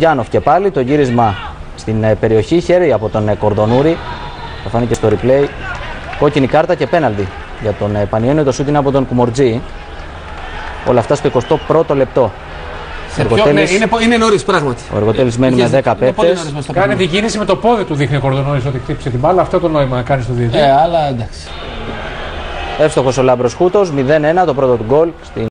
Στογιάνοφ και πάλι το γύρισμα στην περιοχή, χέρι από τον Κορδονούρη. Θα φανεί και στο replay. Κόκκινη κάρτα και πέναλτι για τον Πανιόνιο. Το σούτ είναι από τον Κουμορτζή. Όλα αυτά στο 21ο λεπτό. Είναι νωρίς πράγματι. Ο Εργοτέλης μένει με 10 παίκτες. Κάνει την κίνηση με το πόδι του, δείχνει ο Κορδονούρης ότι χτύπησε την μπάλα. Αυτό το νόημα να κάνει στο διαιτητή. Αλλά εντάξει. Εύστοχος ο Λάμπρος Χούτος. 0-1 το πρώτο του γκολ.